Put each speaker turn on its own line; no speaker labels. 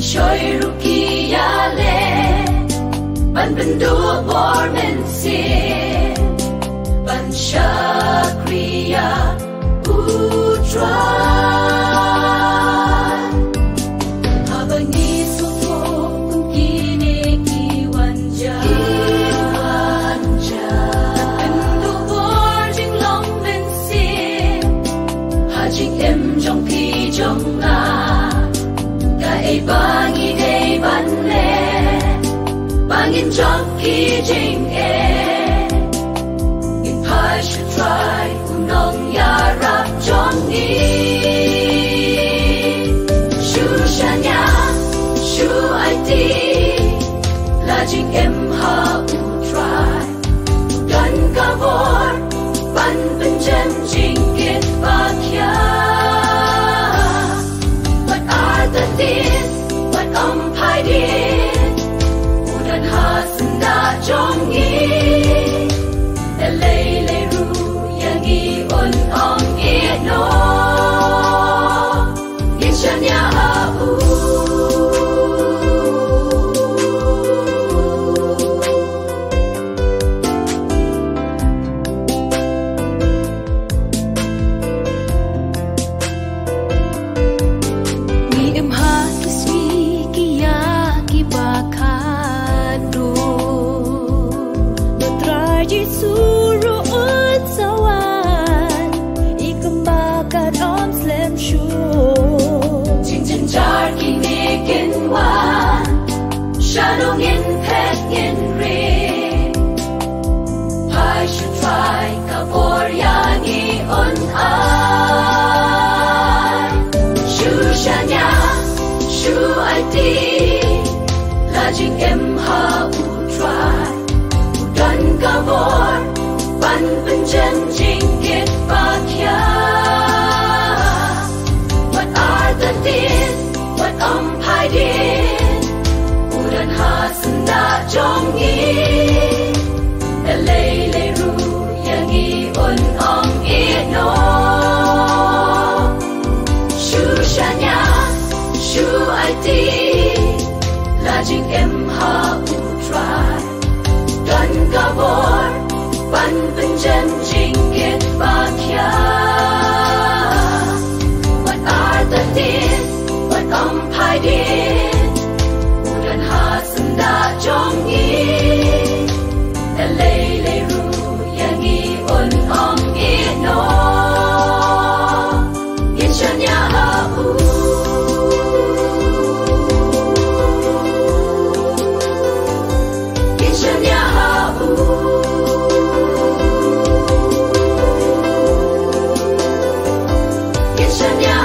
Shoy rukia le ban bendu bor men sin ban shakriya utra habani suto kini kiwanja bendu bor jing long men sin hajing em jong pi jong na bangi day ban le bangin jong ki jing e in pai should try unong ya rap jong ni shu shanya shu ai ti la jing em ha u try dan ka vor ban ben jem jing get ba kya what are the things pai din udan hasna jongi le ru yangi on ong e no yeshanya u Shalom in pet in re I should try kabor yangi on I Shu shanya shu I ti la jing em ha u try udan kabor ban ben jen jing get ba kya what are the things what pai din hasna jongi le ru yangi on ong e no shu shanya shu ai ti la jing em ha u try dan ka vor ban ben jem jing get ba kya what are the things what pai din hasna jongi le ru yangi on ong e no yeshanya u yeshanya u yeshanya